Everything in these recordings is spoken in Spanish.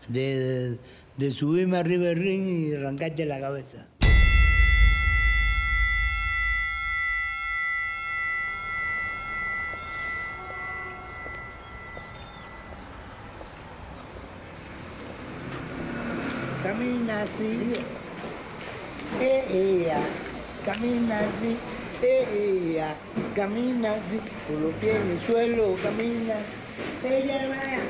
de subirme arriba del ring y arrancarte la cabeza. Camina así, camina así, camina así, con los pies en el suelo, camina, vaya.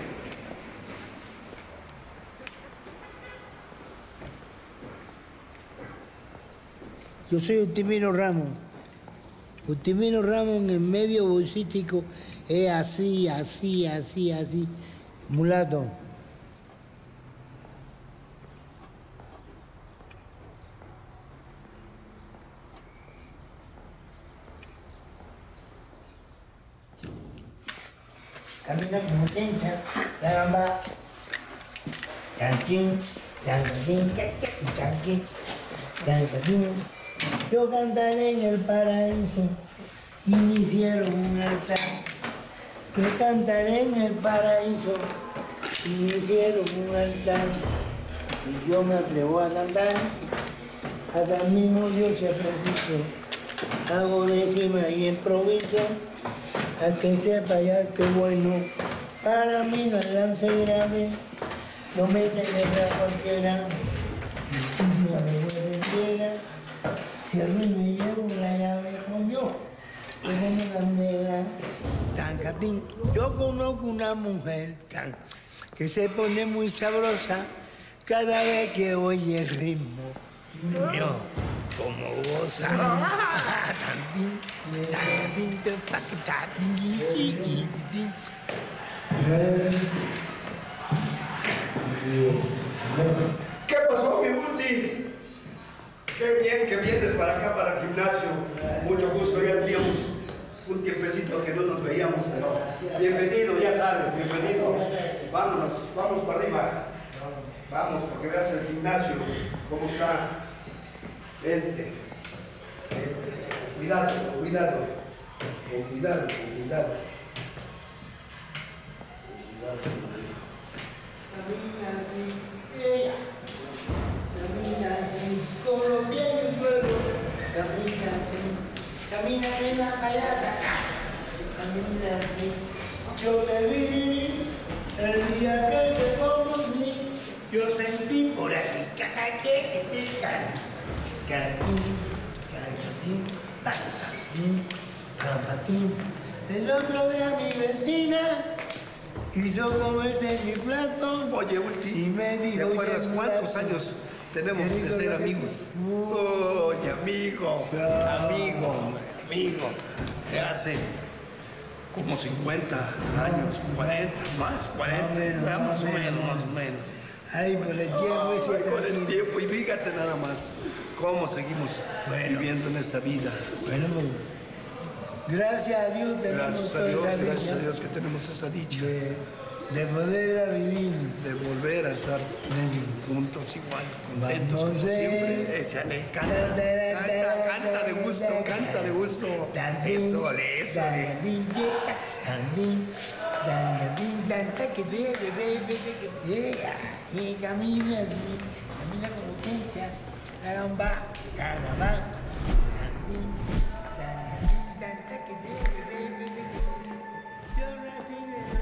Yo soy Ultimino Ramos. Ultimino Ramos en el medio bolsístico es así, así, así, así. Mulato. Camina como chencha, la gamba. Chanchín, chanchín, chanchín, chanchín. Yo cantaré en el paraíso y me hicieron un altar. Yo cantaré en el paraíso y me hicieron un altar. Y yo me atrevo a cantar, hasta mismo Dios se preciso. Hago décima y improviso, al que sepa ya que bueno. Para mí no es lance grave, no me tenga cualquiera. No me vuelve cierro y me llevo la llave con yo, como mi bandera. Tancatín, yo conozco una mujer que se pone muy sabrosa cada vez que oye el ritmo. Yo, como goza. Tantín, tancatín, tancatín. ¿Qué pasó, mi Guti? Qué vienes para acá, para el gimnasio. Mucho gusto, ya teníamos un tiempecito que no nos veíamos, pero bienvenido, ya sabes, bienvenido. Vámonos, vamos para arriba. Vamos, para que veas el gimnasio, cómo está. Vente. Cuidado, cuidado. Con cuidado, con cuidado. Camina así, ella. Camina así, con los pies en el suelo. Camina así, camina en la callada. Camina así. Yo te vi el día que te conocí. Yo sentí por aquí, el otro día mi vecina quiso comerte mi plato. Oye, Ulti, y me dijo, ¿te acuerdas cuántos años tenemos de ser amigos? Oye, amigo, amigo. De hace como 50 años, 40, más 40, más o menos. Ay, con el tiempo ese Con el tiempo, y fíjate nada más cómo seguimos viviendo en esta vida. Bueno, pues, gracias a Dios tenemos Gracias a Dios que tenemos esa dicha. De poder vivir. De volver a estar juntos igual, contentos como siempre. Échale, canta de gusto, canta de gusto. Eso. Y camina así, camina como chencha, la gamba, yo nací de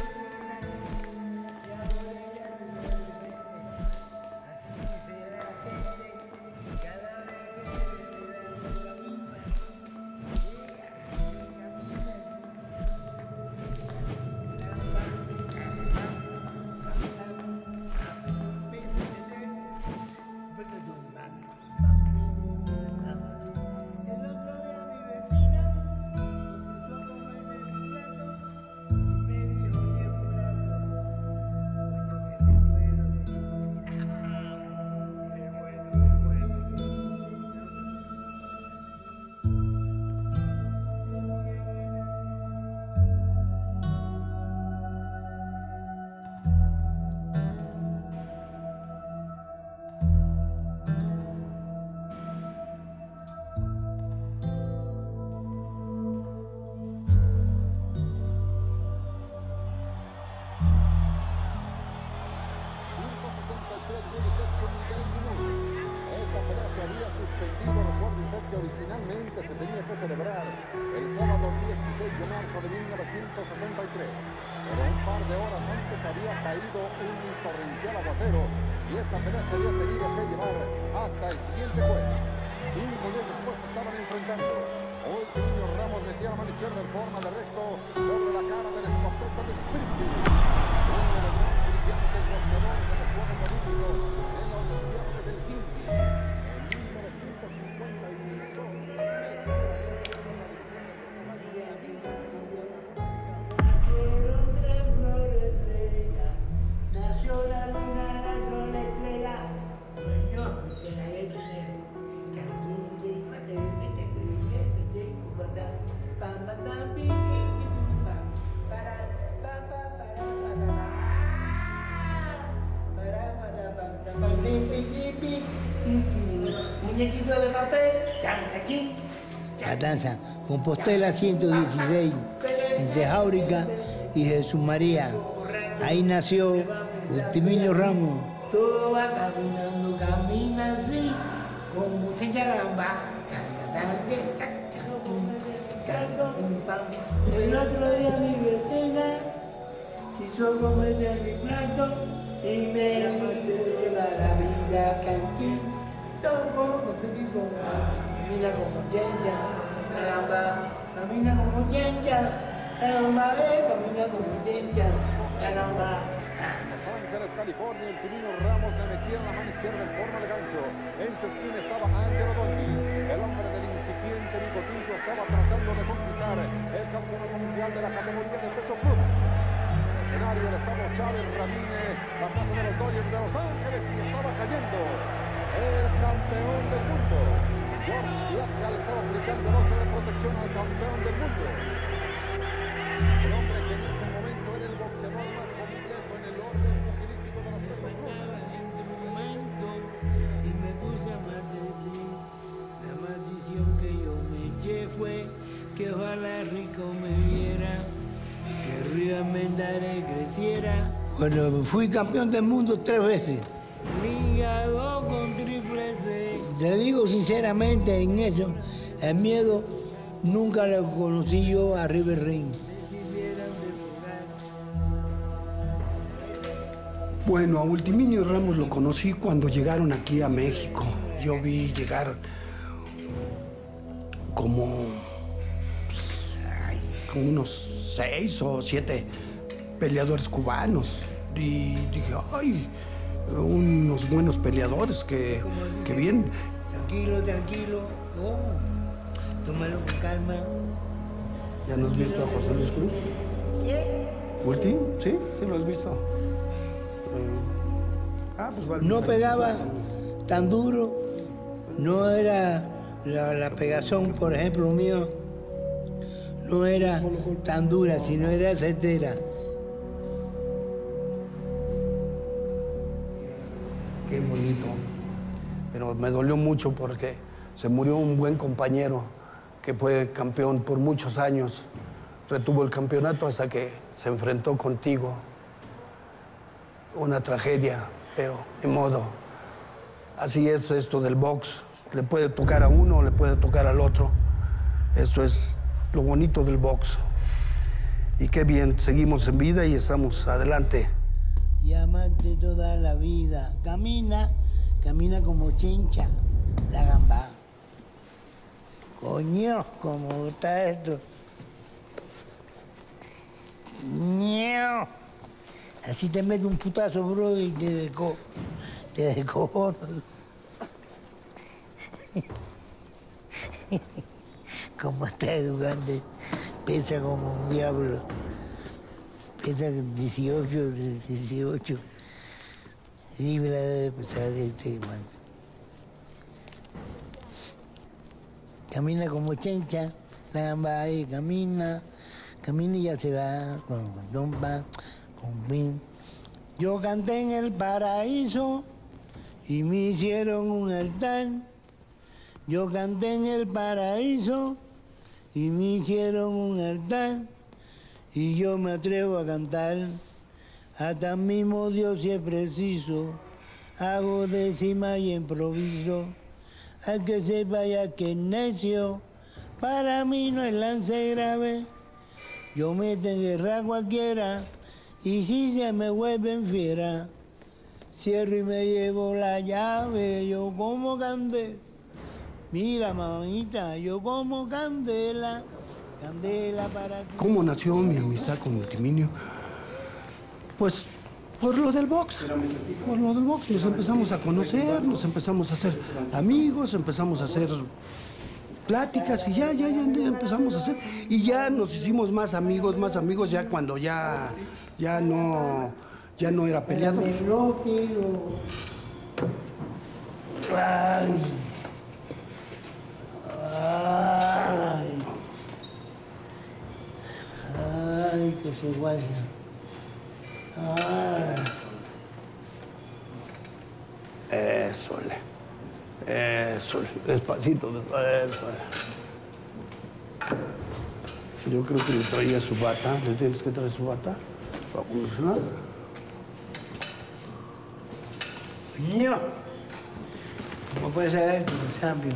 originalmente se tenía que celebrar el sábado 16 de marzo de 1963. Pero un par de horas antes había caído un torrencial aguacero y esta pelea se había tenido que llevar hasta el siguiente jueves. 5 días después se estaban enfrentando. Hoy Niño Ramos metía la mano izquierda en forma de recto sobre la cara del escopeta de Springfield, uno de los más brillantes boxeadores de los Juegos Olímpicos en la Olimpiada del Cindy. En 1952, nació la luna, nació la estrella. Señor, se la ve tener. Muñequito de papel, la danza Compostela 116 entre Jáurica y Jesús María. Ahí nació Ultiminio Ramos. Todo va caminando, camina así, con mucha gamba. El otro día mi vecina quiso comerse mi plato y me dio la vida cantín. Camina como chencha, caramba, camina como chencha, caramba, camina como chencha, caramba. Los Ángeles, California, el Ultiminio Ramos le metía la mano izquierda en forma de gancho. En su esquina estaba Angelo Doni. El hombre del incipiente Nicotinto estaba tratando de conquistar el campeonato mundial de la categoría de peso pluma. En el escenario del estado Chávez Ramírez, la casa de los Dodgers de Los Ángeles, y estaba cayendo el campeón del mundo. George Latka le estaba aplicando noche de protección al campeón del mundo. El hombre que en ese momento era el boxeador más completo en el orden mujerístico de los pesos plumas. Y me puse a maldecir. La maldición que yo me eché fue que ojalá Rico me viera, que Río Almendares creciera. Bueno, fui campeón del mundo 3 veces. Liga 2 con triple C. Te digo sinceramente en eso, el miedo nunca lo conocí yo a River Ring. Bueno, a Ultiminio Ramos lo conocí cuando llegaron aquí a México. Yo vi llegar como unos 6 o 7 peleadores cubanos. Y dije, ay, unos buenos peleadores que bien. Tranquilo, tranquilo. Oh, tómalo con calma. ¿Ya no has visto a José Luis Cruz? ¿Qué? ¿Ulti? Sí, sí lo has visto. Pues No pegaba tan duro, no era la pegazón, por ejemplo, mío, no era tan dura, sino era certera. Qué bonito. Pero me dolió mucho porque se murió un buen compañero que fue campeón por muchos años. Retuvo el campeonato hasta que se enfrentó contigo. Una tragedia, pero de modo. Así es esto del box. Le puede tocar a uno, le puede tocar al otro. Eso es lo bonito del box. Y qué bien, seguimos en vida y estamos adelante. Y amarte toda la vida. Camina, camina como chincha, la gamba. Coño, ¿cómo está esto? ¡Ño! Así te meto un putazo, bro, y te descojono. Como está jugando, pesa como un diablo. Pesa 18 libras de pesar este man. Camina como chencha, la gamba ahí, camina y ya se va con dompa. Yo canté en el paraíso y me hicieron un altar. Yo canté en el paraíso y me hicieron un altar. Y yo me atrevo a cantar, hasta mismo Dios si es preciso. Hago décima y improviso, al que sepa ya que es necio. Para mí no es lance grave, yo meto en guerra a cualquiera, y si se me vuelven fiera, cierro y me llevo la llave, yo como candela. Mira, mamita, yo como candela, candela para ti. ¿Cómo nació mi amistad con Multiminio? Pues por lo del box. Por lo del box nos empezamos a conocer, nos empezamos a hacer amigos, empezamos a hacer pláticas y ya empezamos a hacer. Y ya nos hicimos más amigos, ya cuando ya no era peleador. Ay. Ay. Ay, que se guasa. Ay. Eso, despacito, eso. Yo creo que le traía su bata. ¿Le tienes que traer su bata? Vamos, ¿no? Niño, ¿cómo puede ser esto, champion?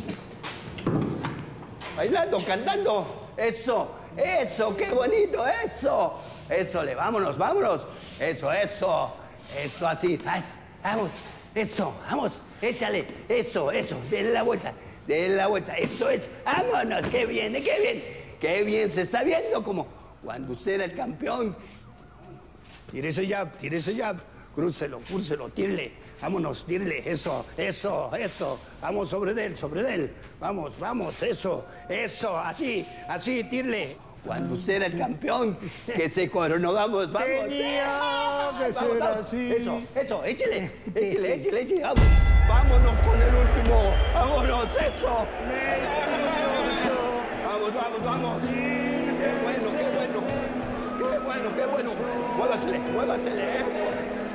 Bailando, cantando. Eso, qué bonito, eso. Eso, vámonos. Eso, así, ¿sabes? Vamos, eso, vamos, échale. Eso, denle la vuelta. Eso, vámonos, qué bien. Qué bien, se está viendo como cuando usted era el campeón. Tire ese jab. Crúcelo, tírele. Vámonos, tírele, eso. Vamos sobre de él. Vamos, eso, así, tírele. Cuando usted era el campeón, que se coronó, vamos. Tenía que ser así. Eso, échele, vamos. Vámonos con el último, vámonos, eso. Vamos. Qué bueno. Muévasele, eso.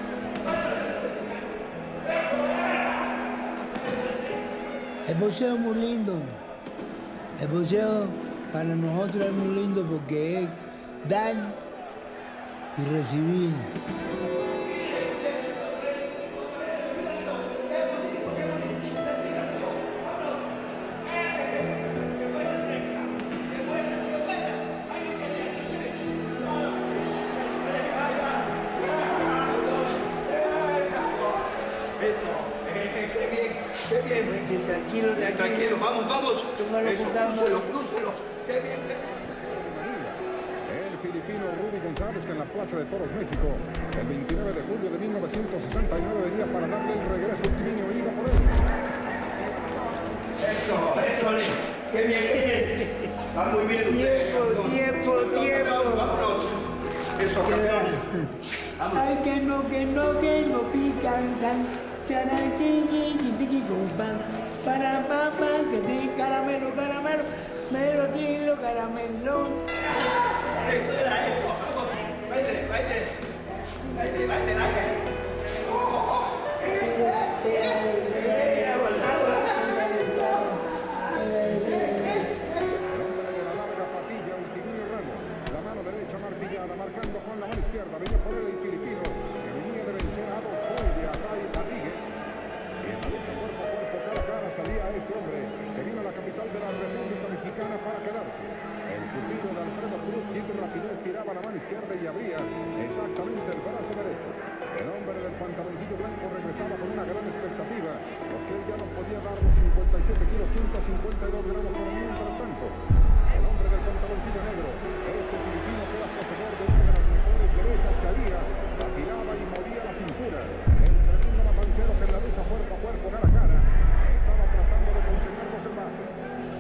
El boxeo es muy lindo. El boxeo para nosotros es muy lindo porque es dar y recibir. Qué bien. Tranquilo, vamos. Crúcelo. Qué bien. El filipino Rudy González, que en la Plaza de Toros, México, el 29 de julio de 1969 venía para darle el regreso a Ultiminio y iba por él. Eso, qué bien. Va muy bien usted. Tiempo. Vámonos. Eso, campeón. Ay, que no pican. Para papá, que te caramelo, melodilo, caramelo. Eso era eso. Vamos. Baile. Marcando con la mano izquierda, venía por él el filipino, que venía de vencer a Adolf Coy de Acay Padrigue. Y en la lucha cuerpo a cuerpo, cara a cara, salía este hombre, que vino a la capital de la República Mexicana para quedarse. El pupilo de Alfredo Cruz, quien rapidez tiraba la mano izquierda y abría exactamente el brazo derecho. El hombre del pantaloncillo blanco regresaba con una gran expectativa, porque él ya no podía dar los 57 kilos, 152 gramos, pero mientras tanto, el hombre del pantaloncillo negro, este filipino que era poseedor de una de las mejores derechas que había, la tiraba y movía la cintura. El tremendo matancero que en la lucha cuerpo a cuerpo, cara a cara, estaba tratando de contener los embates.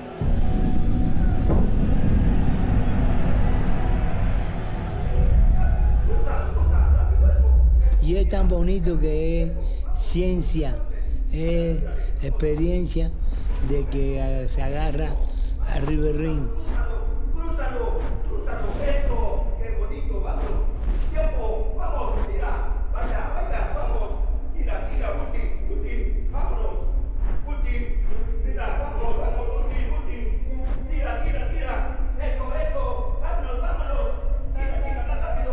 Y es tan bonito que es ciencia, es experiencia de que se agarra a River Ring. Crúzalo, eso, qué bonito, vamos. Tiempo, vamos, tira, vaya, vamos. Tira, Guti, vámonos. Guti, tira, vamos, Guti. Tira. Eso, vámonos. Tira, más rápido.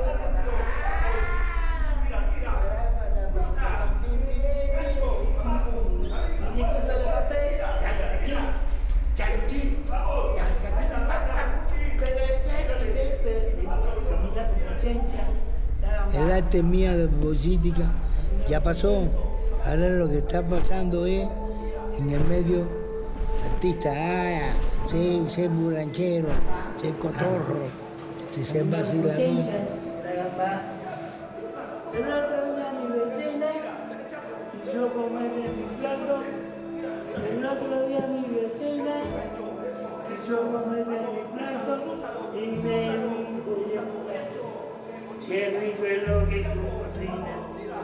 Tira. la temía de política ya pasó. Ahora lo que está pasando es en el medio artista. Usted es muy ranchero, usted es cotorro, usted es vacilador. El otro día mi vecina quiso comer de mi plato. El otro día mi vecina quiso comer de mi plato y me dijo, qué rico es lo que tú cocinas.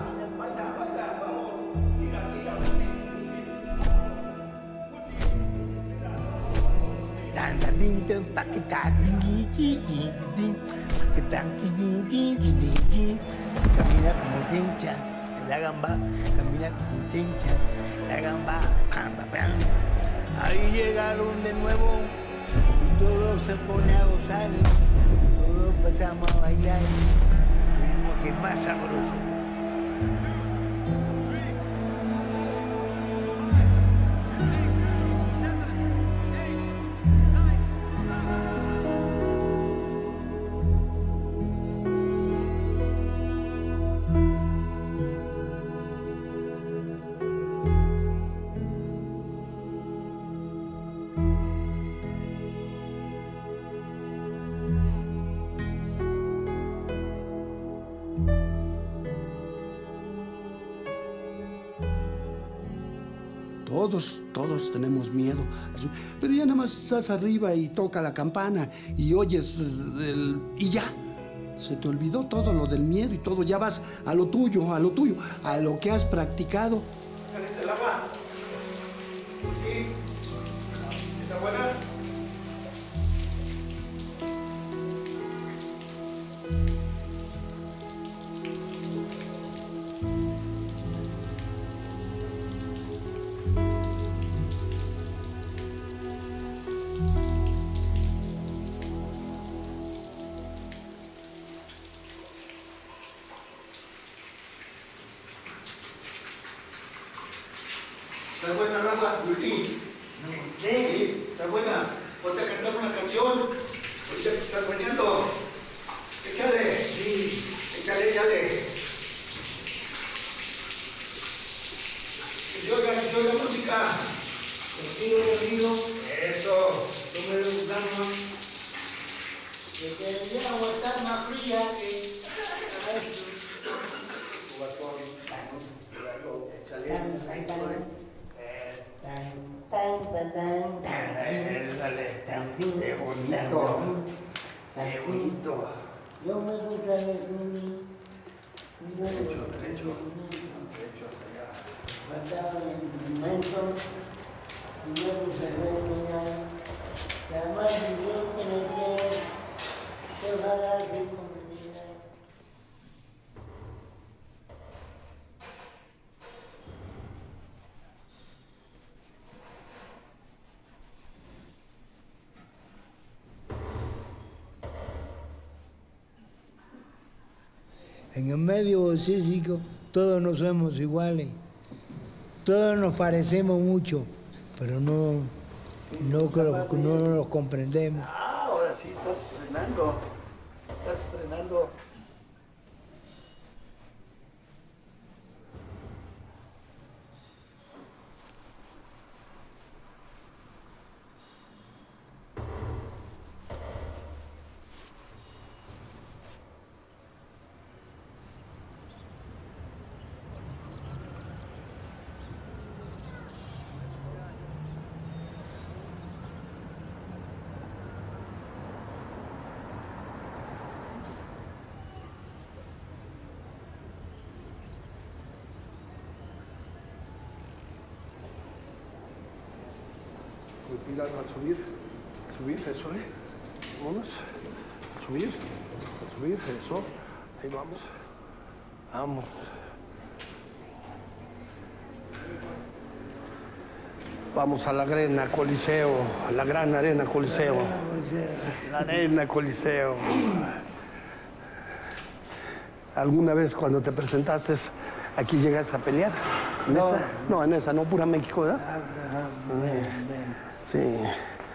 Camina como chincha, la gamba, camina como chincha, la gamba, pam, pam, pam. Ahí llegaron de nuevo y todo se pone a gozar, todos pasamos a bailar, como que más sabroso. Todos tenemos miedo, pero ya nada más estás arriba y toca la campana y oyes y ya, se te olvidó todo lo del miedo y todo, ya vas a lo tuyo, a lo que has practicado. ¿Caliente el agua? ¿Sí? ¿Está buena? ¿Está buena el agua, Luisín? Sí, está buena. Ponte a cantar una canción. Ahorita te estás bañando. Échale. Sí, échale. Que se oiga música. Contigo. Eso. Tómale un plano. Que el agua está más fría que... Qué bonito. Yo me puse a ver Derecho hacia allá. faltaba el instrumento y me puse a ver que además dijeron que me quiere ojalá que conveniera. En el medio bolsístico todos nos somos iguales, todos nos parecemos mucho, pero no nos comprendemos. Ahora sí estás estrenando. Cuidado al subir, eso, vámonos, subir, eso, ahí vamos. Vamos a la arena Coliseo, a la gran arena Coliseo, la arena Coliseo. ¿Alguna vez cuando te presentaste aquí llegaste a pelear? ¿En esa? No, en esa, no, pura México, ¿verdad? Sí,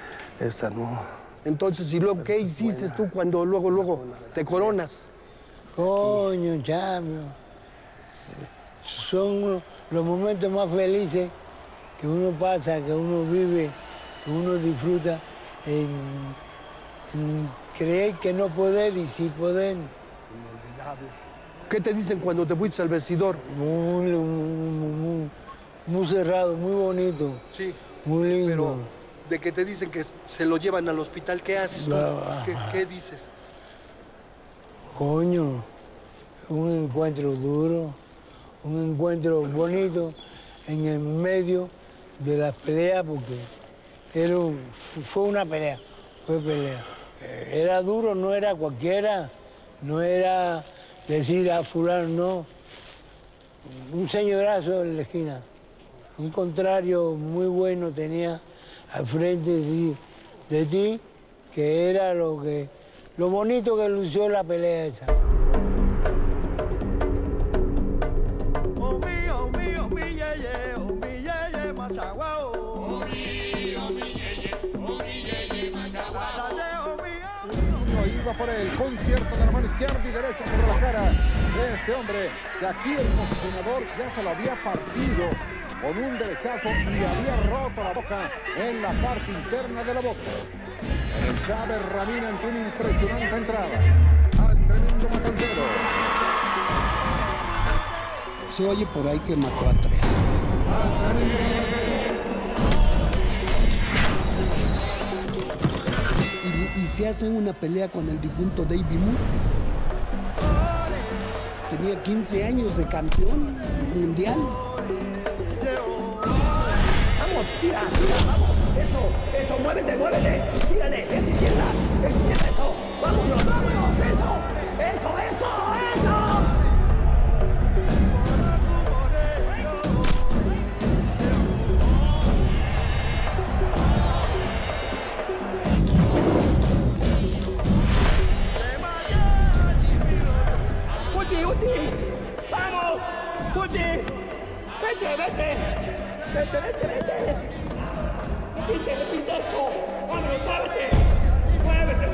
esta no. Entonces, ¿y luego qué hiciste tú cuando luego te coronas? Coño, chamo. Son los momentos más felices que uno pasa, que uno vive, que uno disfruta en creer que no poder y sí poder. ¿Qué te dicen cuando te fuiste al vestidor? Muy cerrado, muy bonito. Sí. Muy lindo. Pero de que te dicen que se lo llevan al hospital, ¿qué haces tú? ¿Qué dices? Coño, un encuentro duro, un encuentro bonito en el medio de las peleas, porque fue una pelea, fue pelea. Era duro, no era cualquiera, no era decir a fulano, no. Un señorazo en la esquina, un contrario muy bueno tenía al frente de ti, que era lo bonito que lució la pelea esa. Iba por el concierto de la mano izquierda y derecha sobre la cara de este hombre, que aquí el posicionador ya se lo había partido con un derechazo y había roto la boca en la parte interna de la boca. El Chávez Ramírez ante una impresionante entrada al tremendo matancero. Se oye por ahí que mató a 3. Y se hacen una pelea con el difunto Davey Moore. Tenía 15 años de campeón mundial. Vamos, tira, vamos. Eso, muévete. Tírale, es izquierda, eso. Vámonos, eso. Uti, vamos, Uti, vete. Repite eso. Vámonos, muévete.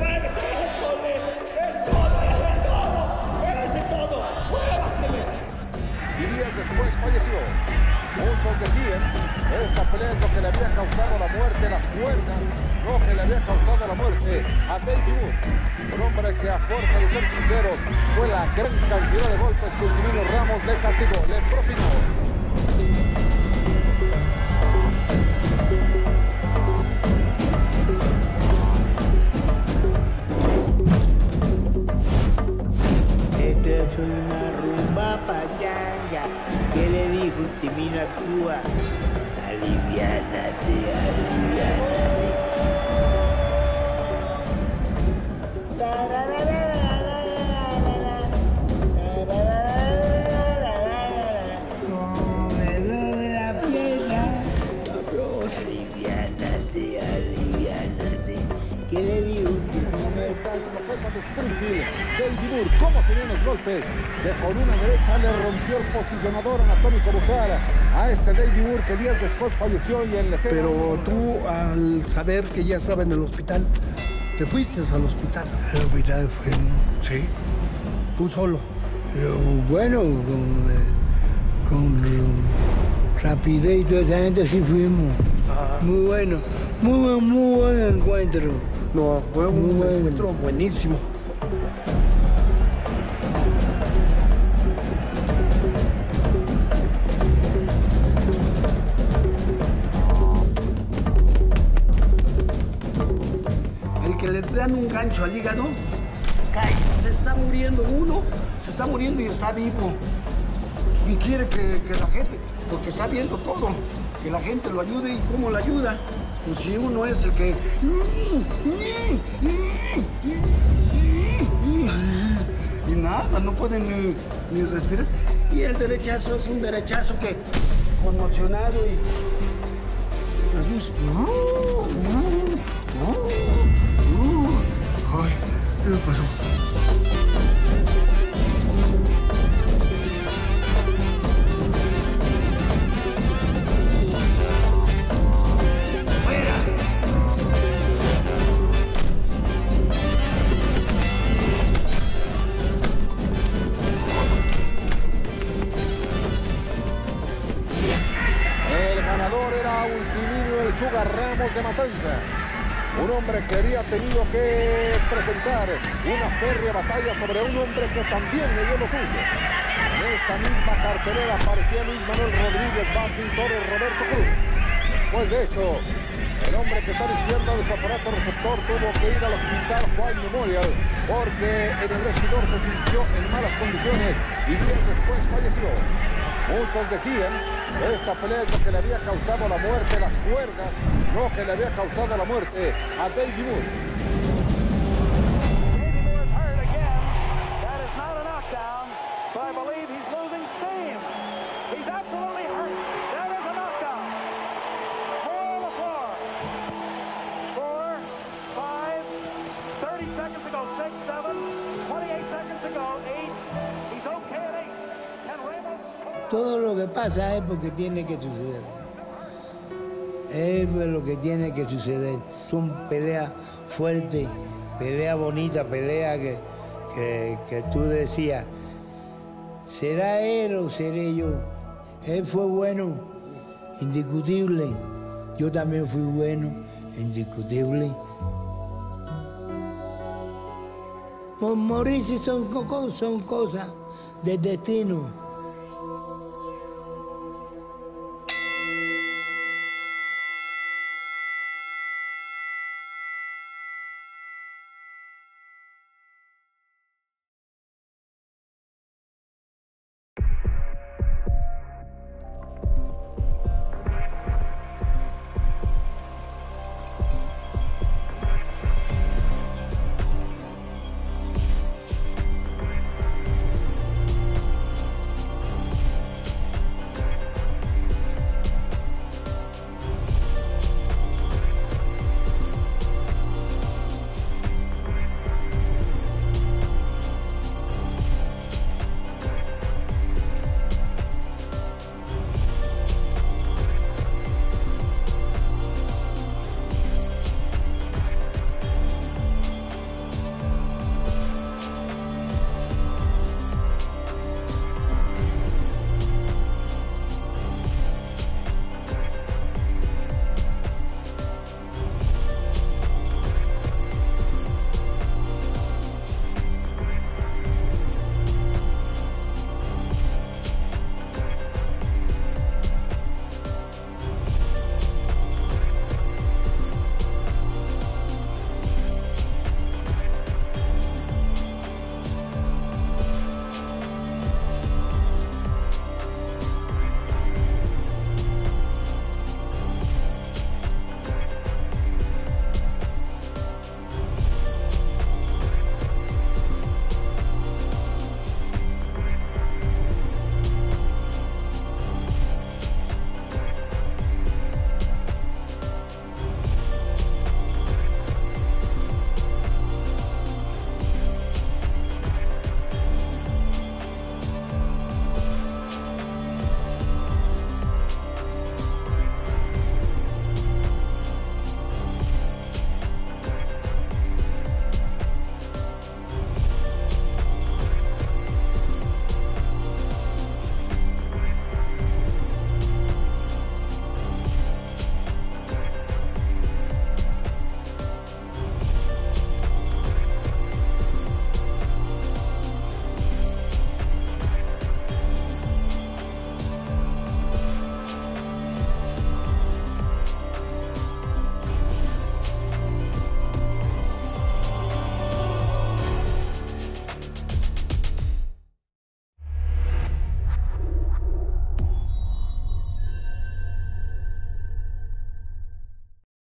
Es todo. Muévase. Y días después falleció. Muchos decían, esta pelea es lo que le había causado la muerte, las cuerdas, lo que le había causado la muerte a Davey Moore. Un hombre que a fuerza de ser sinceros fue la gran cantidad de golpes que Antonino Ramos le castigó, le propinó. Esta es una rumba pachanga que le dijo Timina Cuba. Aliviánate. Aliviánate. ¿Qué le dijo? Davey Moore, cómo se ven los golpes, que con una derecha le rompió el posicionador anatómico bucal a este Davey Moore, que días después falleció y en la escena... Pero tú, al saber que ya estaba en el hospital, te fuiste al hospital. Al hospital fuimos. Sí. Tú solo. Pero bueno, con rapidez y toda esa gente sí fuimos. Muy bueno, muy buen encuentro. No, fue un encuentro buenísimo. El que le dan un gancho al hígado, cae, se está muriendo uno, se está muriendo y está vivo. Y quiere que la gente, porque está viendo todo, que la gente lo ayude. ¿Y cómo lo ayuda? Pues si uno es el que... Y nada, no pueden ni respirar. Y el derechazo es un derechazo que conmocionado y... Las luces... Ay, ¿qué pasó? era Ramos de Matanza. Un hombre que había tenido que presentar una férrea batalla sobre un hombre que también le dio lo suyo. En esta misma cartelera aparecía Luis Manuel Rodríguez, Martín Torres, Roberto Cruz. Después de eso, el hombre que está a la izquierda de su aparato receptor tuvo que ir al hospital Juan Memorial porque en el vestidor se sintió en malas condiciones y días después falleció. Muchos decían que esta pelea es lo que le había causado la muerte, las cuerdas, no que le había causado la muerte a Davey Moore. Todo lo que pasa es porque tiene que suceder. Es lo que tiene que suceder. Son peleas fuertes, peleas bonitas, peleas que tú decías, ¿será él o seré yo? Él fue bueno, indiscutible. Yo también fui bueno, indiscutible. Morirse son cosas del destino.